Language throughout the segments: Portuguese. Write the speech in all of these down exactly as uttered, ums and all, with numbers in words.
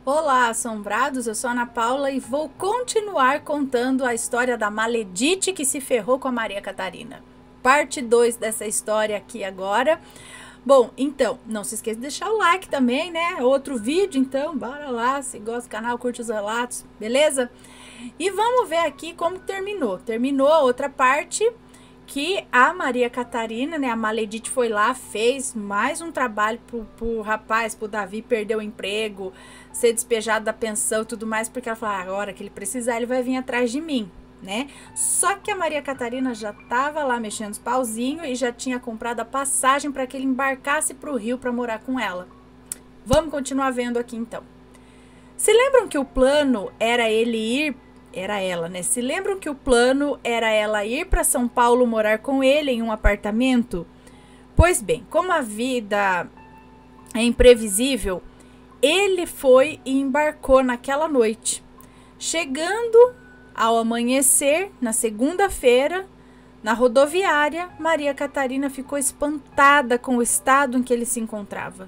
Olá, assombrados, eu sou a Ana Paula e vou continuar contando a história da Maledite que se ferrou com a Maria Catarina. Parte dois dessa história aqui agora. Bom, então, não se esqueça de deixar o like também, né? Outro vídeo, então, bora lá, se gosta do canal, curte os relatos, beleza? E vamos ver aqui como terminou. Terminou a outra parte que a Maria Catarina, né, a Maledite foi lá, fez mais um trabalho pro, pro rapaz, pro Davi perder o emprego, ser despejado da pensão e tudo mais, porque ela falou, ah, agora que ele precisar, ele vai vir atrás de mim, né? Só que a Maria Catarina já tava lá mexendo os pauzinhos e já tinha comprado a passagem para que ele embarcasse pro Rio para morar com ela. Vamos continuar vendo aqui então. Se lembram que o plano era ele ir Era ela, né? Se lembram que o plano era ela ir para São Paulo morar com ele em um apartamento? Pois bem, como a vida é imprevisível, ele foi e embarcou naquela noite. Chegando ao amanhecer, na segunda-feira, na rodoviária, Maria Catarina ficou espantada com o estado em que ele se encontrava.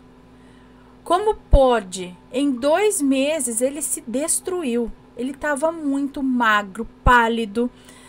Como pode? Em dois meses ele se destruiu. Ele estava muito magro, pálido.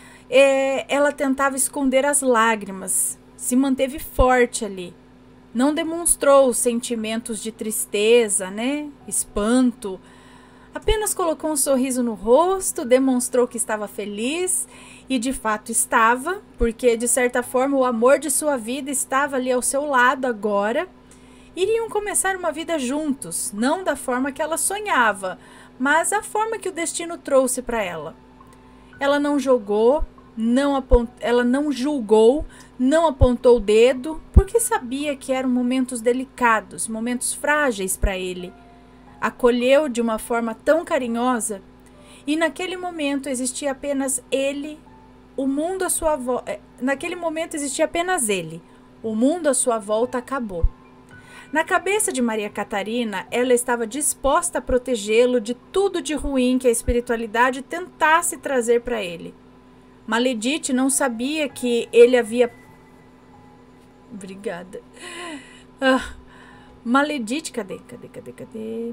É, ela tentava esconder as lágrimas, se manteve forte ali. Não demonstrou sentimentos de tristeza, né? Espanto. Apenas colocou um sorriso no rosto, demonstrou que estava feliz e de fato estava, porque de certa forma o amor de sua vida estava ali ao seu lado agora. Iriam começar uma vida juntos, não da forma que ela sonhava, mas a forma que o destino trouxe para ela. Ela não jogou, não apont... ela não julgou, não apontou o dedo, porque sabia que eram momentos delicados, momentos frágeis para ele. Acolheu de uma forma tão carinhosa, e naquele momento existia apenas ele, o mundo à sua volta. Naquele momento existia apenas ele, o mundo à sua volta acabou. Na cabeça de Maria Catarina, ela estava disposta a protegê-lo de tudo de ruim que a espiritualidade tentasse trazer para ele. Maledite não sabia que ele havia... Obrigada. Ah, Maledite, cadê? Cadê, cadê, cadê?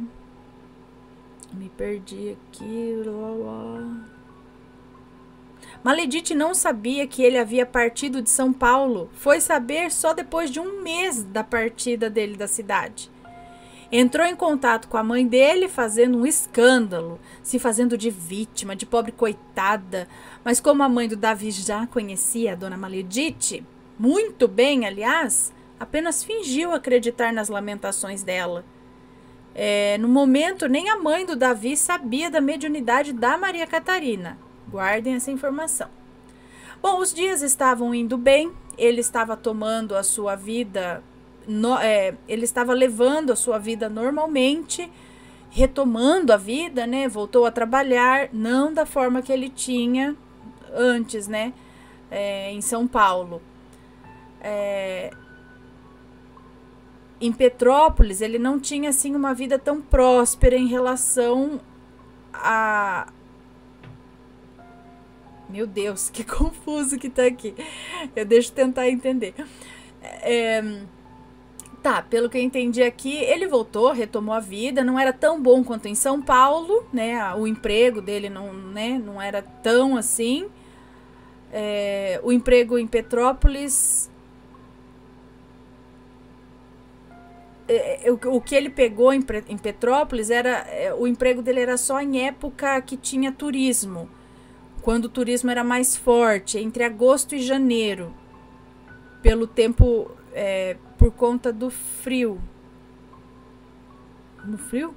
Me perdi aqui. Lá, lá. Maledite não sabia que ele havia partido de São Paulo. Foi saber só depois de um mês da partida dele da cidade. Entrou em contato com a mãe dele, fazendo um escândalo, se fazendo de vítima, de pobre coitada. Mas como a mãe do Davi já conhecia a dona Maledite, muito bem, aliás, apenas fingiu acreditar nas lamentações dela. É, no momento, nem a mãe do Davi sabia da mediunidade da Maria Catarina. Guardem essa informação. Bom, os dias estavam indo bem, ele estava tomando a sua vida, no, é, ele estava levando a sua vida normalmente, retomando a vida, né? Voltou a trabalhar, não da forma que ele tinha antes, né? É, em São Paulo. É, em Petrópolis, ele não tinha assim uma vida tão próspera em relação a... Meu Deus, que confuso que tá aqui. Eu deixo tentar entender. É, tá, pelo que eu entendi aqui, ele voltou, retomou a vida, não era tão bom quanto em São Paulo, né? O emprego dele não, né, não era tão assim. É, o emprego em Petrópolis... É, o, o que ele pegou em, em Petrópolis era... É, o emprego dele era só em época que tinha turismo. Quando o turismo era mais forte, entre agosto e janeiro, pelo tempo, é, por conta do frio. No frio?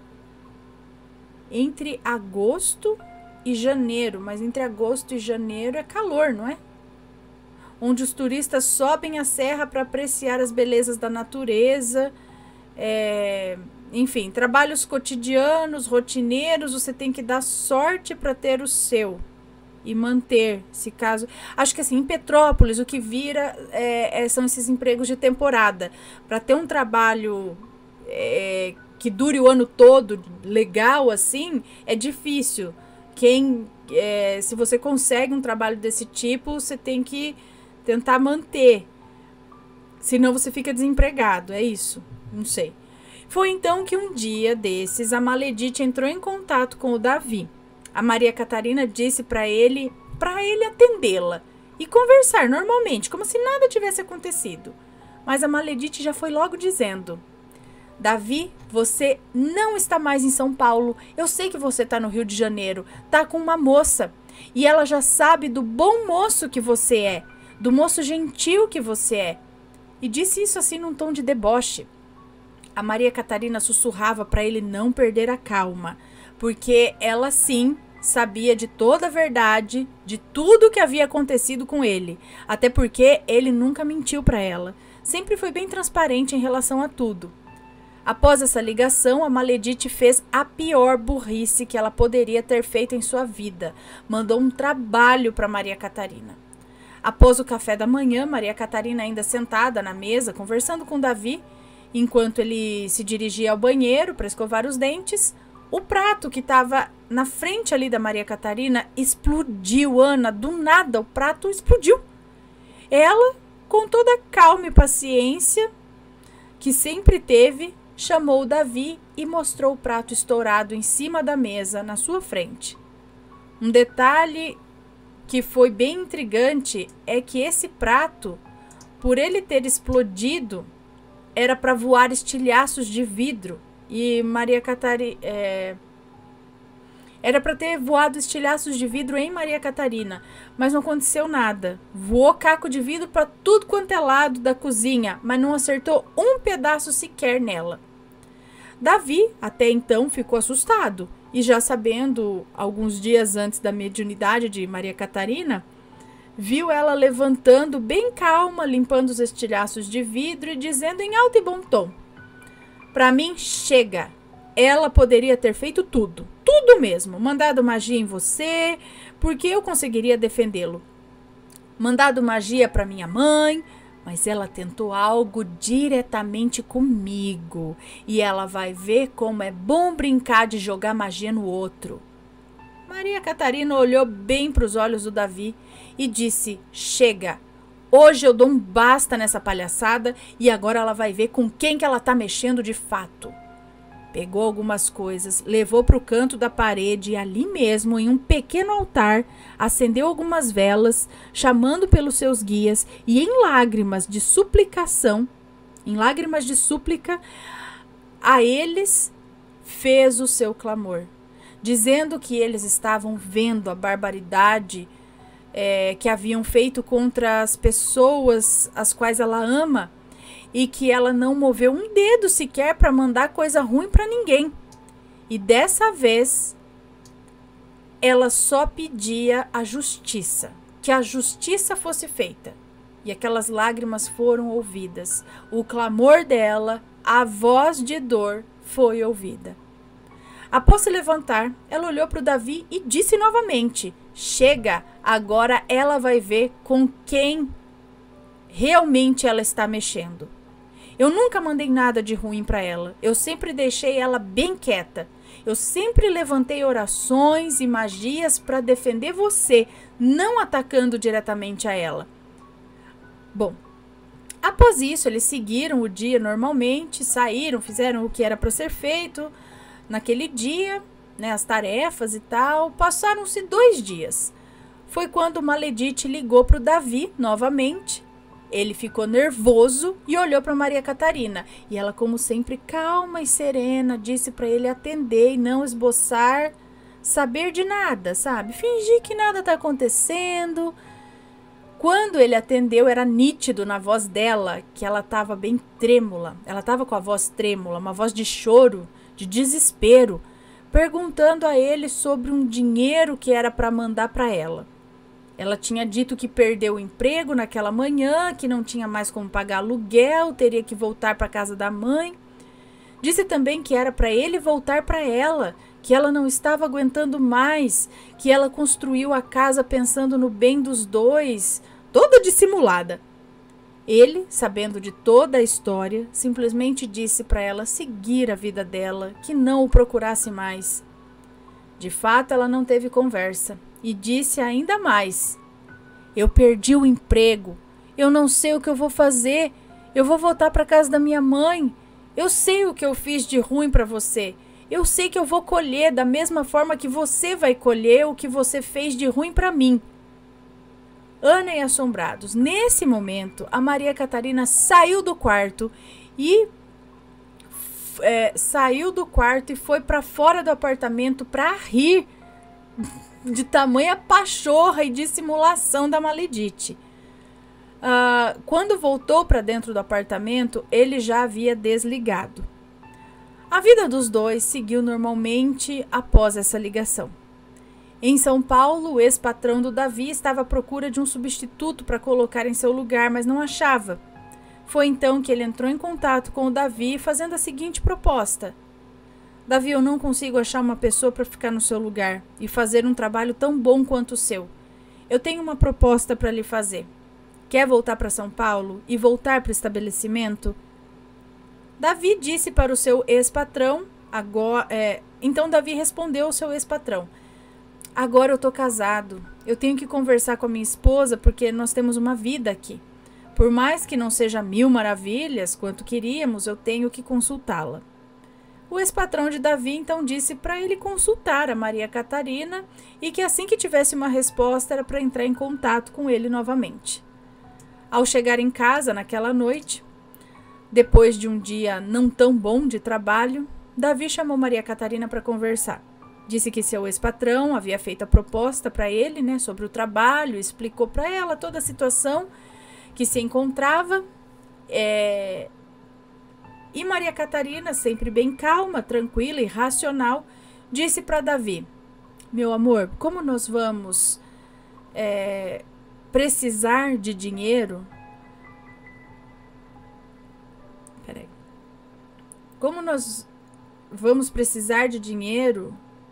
Entre agosto e janeiro, mas entre agosto e janeiro é calor, não é? Onde os turistas sobem a serra para apreciar as belezas da natureza, é, enfim, trabalhos cotidianos, rotineiros, você tem que dar sorte para ter o seu. E manter, se caso... Acho que assim, em Petrópolis, o que vira é, é, são esses empregos de temporada. Para ter um trabalho é, que dure o ano todo, legal assim, é difícil. Quem, é, se você consegue um trabalho desse tipo, você tem que tentar manter. Senão você fica desempregado, é isso. Não sei. Foi então que um dia desses a Maledite entrou em contato com o Davi. A Maria Catarina disse para ele, para ele atendê-la e conversar normalmente, como se nada tivesse acontecido. Mas a Maledite já foi logo dizendo: Davi, você não está mais em São Paulo. Eu sei que você está no Rio de Janeiro, está com uma moça. E ela já sabe do bom moço que você é, do moço gentil que você é. E disse isso assim num tom de deboche. A Maria Catarina sussurrava para ele não perder a calma, porque ela sim sabia de toda a verdade, de tudo que havia acontecido com ele. Até porque ele nunca mentiu para ela. Sempre foi bem transparente em relação a tudo. Após essa ligação, a Maledite fez a pior burrice que ela poderia ter feito em sua vida. Mandou um trabalho para Maria Catarina. Após o café da manhã, Maria Catarina ainda sentada na mesa, conversando com Davi, enquanto ele se dirigia ao banheiro para escovar os dentes, o prato que estava na frente ali da Maria Catarina explodiu, Ana. Do nada, o prato explodiu. Ela, com toda a calma e paciência que sempre teve, chamou o Davi e mostrou o prato estourado em cima da mesa, na sua frente. Um detalhe que foi bem intrigante é que esse prato, por ele ter explodido, era para voar estilhaços de vidro. E Maria Catarina... É, era para ter voado estilhaços de vidro em Maria Catarina, mas não aconteceu nada. Voou caco de vidro para tudo quanto é lado da cozinha, mas não acertou um pedaço sequer nela. Davi, até então, ficou assustado e, já sabendo, alguns dias antes da mediunidade de Maria Catarina, viu ela levantando bem calma, limpando os estilhaços de vidro e dizendo em alto e bom tom: "Para mim, chega. Ela poderia ter feito tudo, tudo mesmo. Mandado magia em você, porque eu conseguiria defendê-lo. Mandado magia para minha mãe, mas ela tentou algo diretamente comigo. E ela vai ver como é bom brincar de jogar magia no outro." Maria Catarina olhou bem para os olhos do Davi e disse: "Chega. Hoje eu dou um basta nessa palhaçada e agora ela vai ver com quem que ela tá mexendo de fato." Pegou algumas coisas, levou para o canto da parede e ali mesmo, em um pequeno altar, acendeu algumas velas, chamando pelos seus guias e em lágrimas de suplicação, em lágrimas de súplica, a eles fez o seu clamor, dizendo que eles estavam vendo a barbaridade é, que haviam feito contra as pessoas as quais ela ama, e que ela não moveu um dedo sequer para mandar coisa ruim para ninguém. E dessa vez, ela só pedia a justiça, que a justiça fosse feita. E aquelas lágrimas foram ouvidas. O clamor dela, a voz de dor, foi ouvida. Após se levantar, ela olhou para o Davi e disse novamente: "Chega, agora ela vai ver com quem realmente ela está mexendo. Eu nunca mandei nada de ruim para ela. Eu sempre deixei ela bem quieta. Eu sempre levantei orações e magias para defender você, não atacando diretamente a ela." Bom, após isso, eles seguiram o dia normalmente, saíram, fizeram o que era para ser feito naquele dia, né, as tarefas e tal. Passaram-se dois dias. Foi quando Maledite ligou para o Davi novamente. Ele ficou nervoso e olhou para Maria Catarina. E ela, como sempre, calma e serena, disse para ele atender e não esboçar saber de nada, sabe? Fingir que nada está acontecendo. Quando ele atendeu, era nítido na voz dela que ela estava bem trêmula. Ela estava com a voz trêmula, uma voz de choro, de desespero, perguntando a ele sobre um dinheiro que era para mandar para ela. Ela tinha dito que perdeu o emprego naquela manhã, que não tinha mais como pagar aluguel, teria que voltar para a casa da mãe. Disse também que era para ele voltar para ela, que ela não estava aguentando mais, que ela construiu a casa pensando no bem dos dois, toda dissimulada. Ele, sabendo de toda a história, simplesmente disse para ela seguir a vida dela, que não o procurasse mais. De fato, ela não teve conversa. E disse ainda mais: "Eu perdi o emprego. Eu não sei o que eu vou fazer. Eu vou voltar para casa da minha mãe. Eu sei o que eu fiz de ruim para você. Eu sei que eu vou colher da mesma forma que você vai colher o que você fez de ruim para mim. Ana e assombrados. Nesse momento, a Maria Catarina saiu do quarto e é, saiu do quarto e foi para fora do apartamento para rir de tamanha pachorra e dissimulação da Maledite. Uh, quando voltou para dentro do apartamento, ele já havia desligado. A vida dos dois seguiu normalmente após essa ligação. Em São Paulo, o ex-patrão do Davi estava à procura de um substituto para colocar em seu lugar, mas não achava. Foi então que ele entrou em contato com o Davi, fazendo a seguinte proposta: Davi, eu não consigo achar uma pessoa para ficar no seu lugar e fazer um trabalho tão bom quanto o seu. Eu tenho uma proposta para lhe fazer. Quer voltar para São Paulo e voltar para o estabelecimento? Davi disse para o seu ex-patrão, agora, é, então Davi respondeu ao seu ex-patrão: agora eu tô casado, eu tenho que conversar com a minha esposa porque nós temos uma vida aqui. Por mais que não seja mil maravilhas quanto queríamos, eu tenho que consultá-la. O ex-patrão de Davi então disse para ele consultar a Maria Catarina e que assim que tivesse uma resposta era para entrar em contato com ele novamente. Ao chegar em casa naquela noite, depois de um dia não tão bom de trabalho, Davi chamou Maria Catarina para conversar. Disse que seu ex-patrão havia feito a proposta para ele, né, sobre o trabalho, explicou para ela toda a situação que se encontrava. É... E Maria Catarina, sempre bem calma, tranquila e racional, disse para Davi: meu amor, como nós vamos é, precisar de dinheiro... Peraí. Como nós vamos precisar de dinheiro...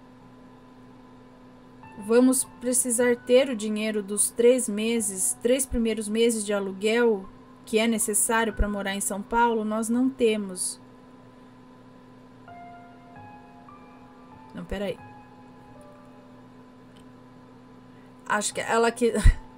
Vamos precisar ter o dinheiro dos três meses, três primeiros meses de aluguel que é necessário para morar em São Paulo, nós não temos. Não, peraí. Acho que ela que...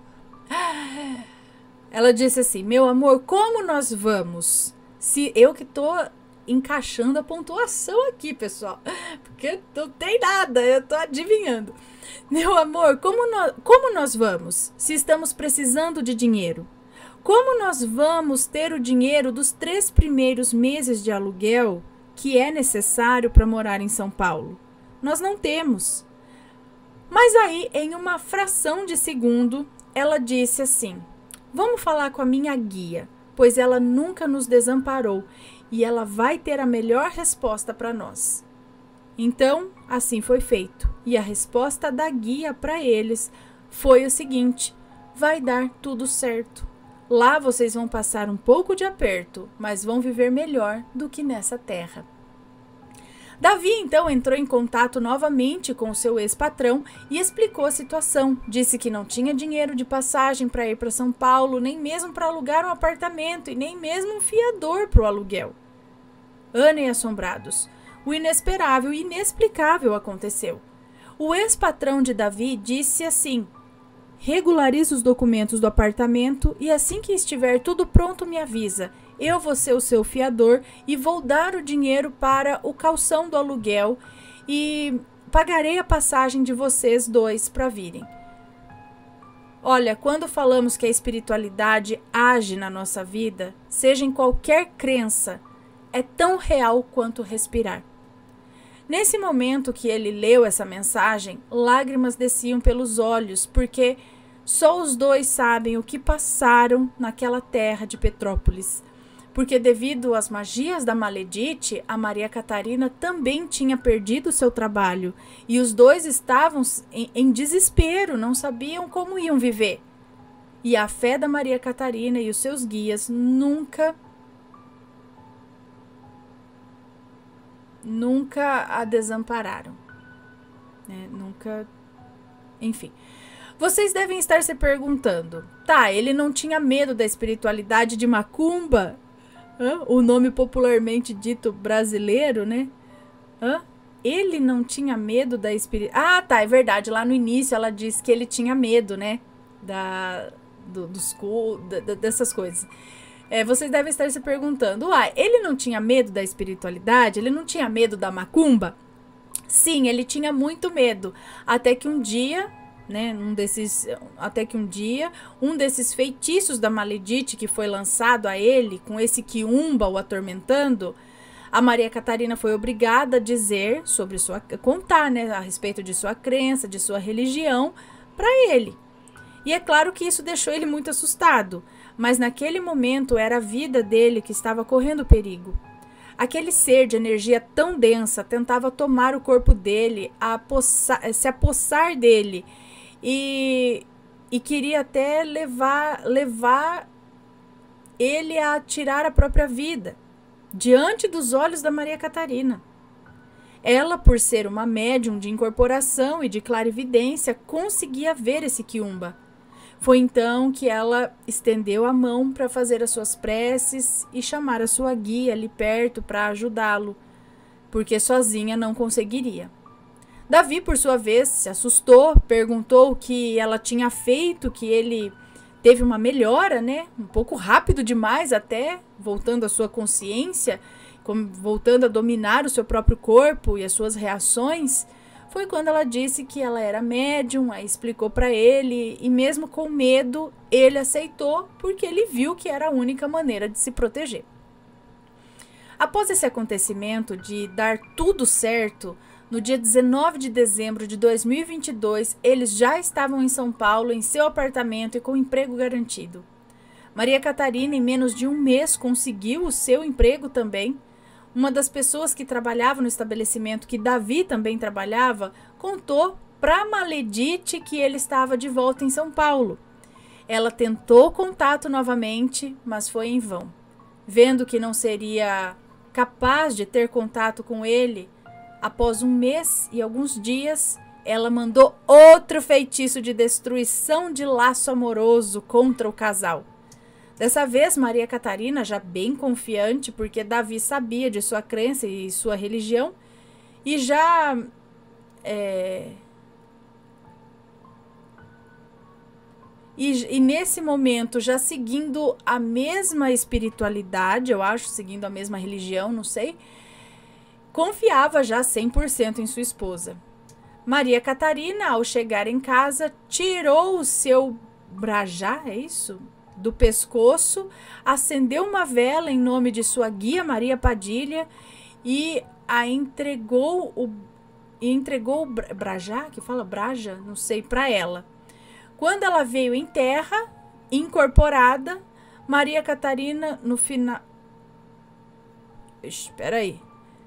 Ela disse assim: meu amor, como nós vamos? Se eu que tô encaixando a pontuação aqui, pessoal, porque não tem nada, eu tô adivinhando. Meu amor, como nós, como nós vamos, se estamos precisando de dinheiro? Como nós vamos ter o dinheiro dos três primeiros meses de aluguel que é necessário para morar em São Paulo? Nós não temos. Mas aí, em uma fração de segundo, ela disse assim: vamos falar com a minha guia, pois ela nunca nos desamparou e ela vai ter a melhor resposta para nós. Então, assim foi feito. E a resposta da guia para eles foi o seguinte: vai dar tudo certo. Lá vocês vão passar um pouco de aperto, mas vão viver melhor do que nessa terra. Davi então entrou em contato novamente com o seu ex-patrão e explicou a situação. Disse que não tinha dinheiro de passagem para ir para São Paulo, nem mesmo para alugar um apartamento e nem mesmo um fiador para o aluguel. Ana e assombrados. O inesperável e inexplicável aconteceu. O ex-patrão de Davi disse assim: regularize os documentos do apartamento e assim que estiver tudo pronto me avisa. Eu vou ser o seu fiador e vou dar o dinheiro para o calção do aluguel e pagarei a passagem de vocês dois para virem. Olha, quando falamos que a espiritualidade age na nossa vida, seja em qualquer crença, é tão real quanto respirar. Nesse momento que ele leu essa mensagem, lágrimas desciam pelos olhos, porque só os dois sabem o que passaram naquela terra de Petrópolis. Porque devido às magias da Maledite, a Maria Catarina também tinha perdido seu trabalho. E os dois estavam em, em desespero, não sabiam como iam viver. E a fé da Maria Catarina e os seus guias nunca... Nunca a desampararam, né? Nunca, enfim. Vocês devem estar se perguntando: tá, ele não tinha medo da espiritualidade de macumba? Hã? O nome popularmente dito brasileiro, né? Hã? Ele não tinha medo da espiritualidade. Ah, tá, é verdade. Lá no início ela disse que ele tinha medo, né? Da, do, dos, da, dessas coisas. É, vocês devem estar se perguntando, ah, ele não tinha medo da espiritualidade? Ele não tinha medo da macumba? Sim, ele tinha muito medo. Até que um dia, né, um desses, até que um dia, um desses feitiços da Maledite que foi lançado a ele, com esse quiumba o atormentando, a Maria Catarina foi obrigada a dizer sobre sua, contar, né, a respeito de sua crença, de sua religião, para ele. E é claro que isso deixou ele muito assustado, mas naquele momento era a vida dele que estava correndo perigo. Aquele ser de energia tão densa tentava tomar o corpo dele, a apossar, se apossar dele e, e queria até levar, levar ele a tirar a própria vida, diante dos olhos da Maria Catarina. Ela, por ser uma médium de incorporação e de clarividência, conseguia ver esse quiumba. Foi então que ela estendeu a mão para fazer as suas preces e chamar a sua guia ali perto para ajudá-lo, porque sozinha não conseguiria. Davi, por sua vez, se assustou, perguntou o que ela tinha feito, que ele teve uma melhora, né? Um pouco rápido demais até, voltando à sua consciência, voltando a dominar o seu próprio corpo e as suas reações. Foi quando ela disse que ela era médium, aí explicou para ele, e mesmo com medo, ele aceitou, porque ele viu que era a única maneira de se proteger. Após esse acontecimento de dar tudo certo, no dia dezenove de dezembro de dois mil e vinte e dois, eles já estavam em São Paulo, em seu apartamento e com emprego garantido. Maria Catarina, em menos de um mês, conseguiu o seu emprego também. Uma das pessoas que trabalhava no estabelecimento, que Davi também trabalhava, contou para Maledite que ele estava de volta em São Paulo. Ela tentou contato novamente, mas foi em vão. Vendo que não seria capaz de ter contato com ele, após um mês e alguns dias, ela mandou outro feitiço de destruição de laço amoroso contra o casal. Dessa vez, Maria Catarina, já bem confiante, porque Davi sabia de sua crença e sua religião, e já é, e, e nesse momento, já seguindo a mesma espiritualidade, eu acho, seguindo a mesma religião, não sei, confiava já cem por cento em sua esposa. Maria Catarina, ao chegar em casa, tirou o seu brajá, é isso? Do pescoço, acendeu uma vela em nome de sua guia Maria Padilha e a entregou o e entregou o brajá, que fala braja, não sei, para ela. Quando ela veio em terra, incorporada, Maria Catarina no final, espera aí.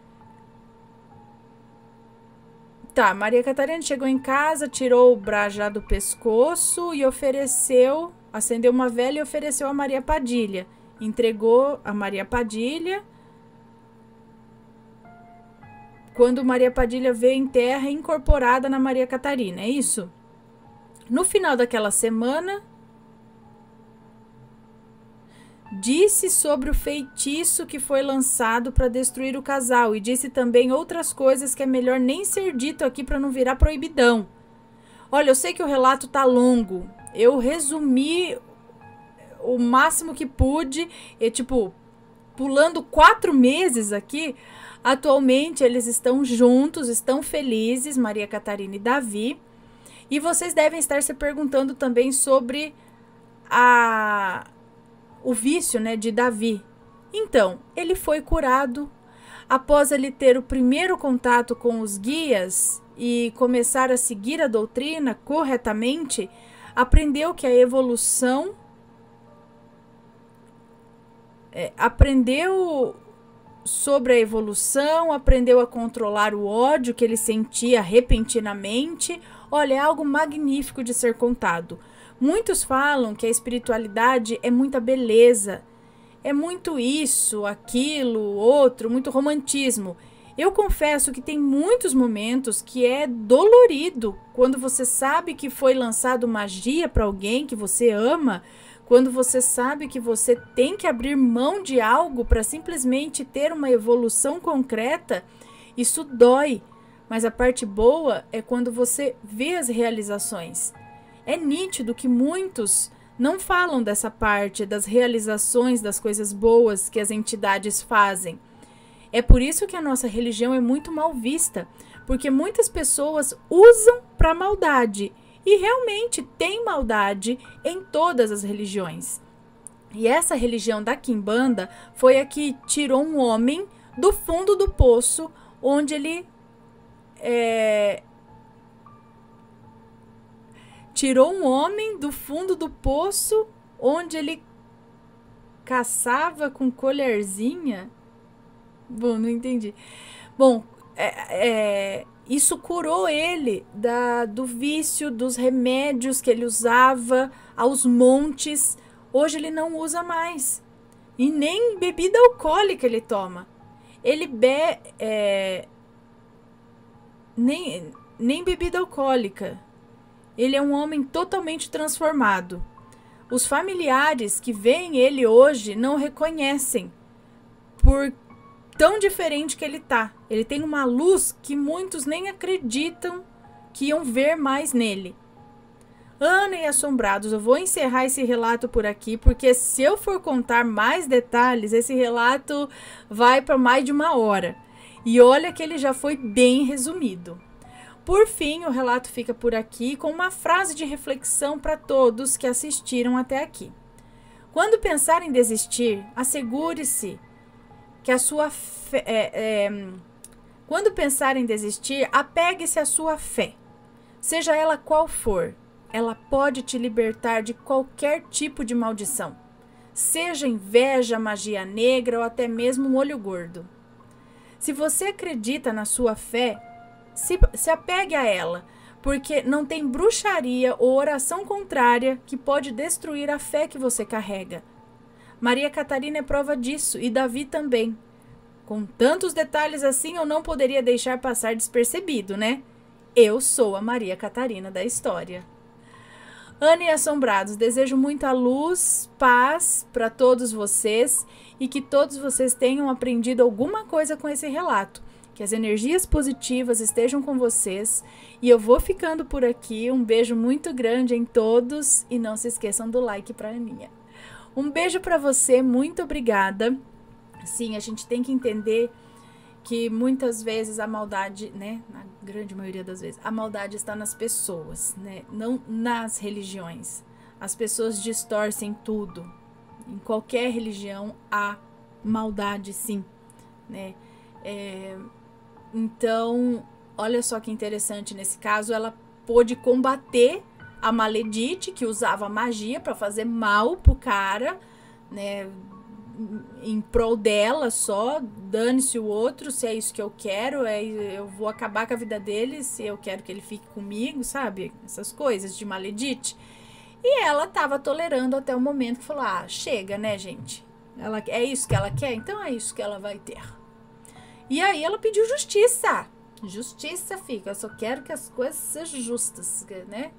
Tá, Maria Catarina chegou em casa, tirou o brajá do pescoço e ofereceu, acendeu uma vela e ofereceu a Maria Padilha. Entregou a Maria Padilha. Quando Maria Padilha veio em terra, incorporada na Maria Catarina, é isso? No final daquela semana, disse sobre o feitiço que foi lançado para destruir o casal e disse também outras coisas que é melhor nem ser dito aqui para não virar proibidão. Olha, eu sei que o relato tá longo, eu resumi o máximo que pude, e tipo, pulando quatro meses aqui, atualmente eles estão juntos, estão felizes, Maria Catarina e Davi, e vocês devem estar se perguntando também sobre a... o vício, né, de Davi. Então, ele foi curado após ele ter o primeiro contato com os guias e começar a seguir a doutrina corretamente, aprendeu que a evolução é, aprendeu sobre a evolução, aprendeu a controlar o ódio que ele sentia repentinamente. Olha, é algo magnífico de ser contado. Muitos falam que a espiritualidade é muita beleza, é muito isso, aquilo, outro, muito romantismo. Eu confesso que tem muitos momentos que é dolorido quando você sabe que foi lançado magia para alguém que você ama, quando você sabe que você tem que abrir mão de algo para simplesmente ter uma evolução concreta. Isso dói, mas a parte boa é quando você vê as realizações. É nítido que muitos não falam dessa parte, das realizações, das coisas boas que as entidades fazem. É por isso que a nossa religião é muito mal vista, porque muitas pessoas usam para maldade, e realmente tem maldade em todas as religiões. E essa religião da Quimbanda foi a que tirou um homem do fundo do poço, onde ele é, tirou um homem do fundo do poço, onde ele caçava com colherzinha. Bom, não entendi. Bom, é, é, isso curou ele da, do vício, dos remédios que ele usava aos montes. Hoje ele não usa mais. E nem bebida alcoólica ele toma. Ele bebe... É, nem, nem bebida alcoólica. Ele é um homem totalmente transformado. Os familiares que veem ele hoje não reconhecem por tão diferente que ele tá. Ele tem uma luz que muitos nem acreditam que iam ver mais nele. Ana e Assombrados, eu vou encerrar esse relato por aqui, porque se eu for contar mais detalhes, esse relato vai para mais de uma hora. E olha que ele já foi bem resumido. Por fim, o relato fica por aqui com uma frase de reflexão para todos que assistiram até aqui. Quando pensar em desistir, assegure-se que a sua fé... É, é, quando pensar em desistir, apegue-se à sua fé. Seja ela qual for, ela pode te libertar de qualquer tipo de maldição. Seja inveja, magia negra ou até mesmo um olho gordo. Se você acredita na sua fé, se, se apegue a ela, porque não tem bruxaria ou oração contrária que pode destruir a fé que você carrega. Maria Catarina é prova disso, e Davi também. Com tantos detalhes assim, eu não poderia deixar passar despercebido, né? Eu sou a Maria Catarina da história. Ana e Assombrados, desejo muita luz, paz para todos vocês e que todos vocês tenham aprendido alguma coisa com esse relato. Que as energias positivas estejam com vocês e eu vou ficando por aqui. Um beijo muito grande em todos e não se esqueçam do like para a Aninha. Um beijo para você, muito obrigada. Sim, a gente tem que entender que muitas vezes a maldade, né, na grande maioria das vezes, a maldade está nas pessoas, né, não nas religiões. As pessoas distorcem tudo. Em qualquer religião há maldade, sim, né? É, então, olha só que interessante, nesse caso, ela pôde combater a Maledite, que usava magia para fazer mal pro cara, né, em prol dela só, dane-se o outro, se é isso que eu quero, é, eu vou acabar com a vida dele, se eu quero que ele fique comigo, sabe? Essas coisas de Maledite. E ela tava tolerando até o momento que falou, ah, chega, né, gente? Ela, é isso que ela quer? Então é isso que ela vai ter. E aí ela pediu justiça. Justiça, fica. Eu só quero que as coisas sejam justas, né?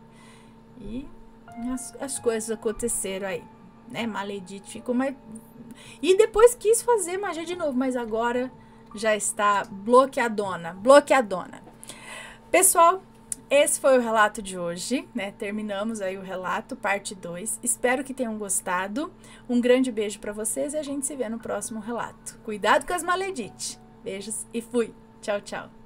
E as, as coisas aconteceram aí, né? Maledite ficou mais... E depois quis fazer magia de novo, mas agora já está bloqueadona, bloqueadona. Pessoal, esse foi o relato de hoje, né? Terminamos aí o relato, parte dois. Espero que tenham gostado. Um grande beijo para vocês e a gente se vê no próximo relato. Cuidado com as Maledite. Beijos e fui. Tchau, tchau.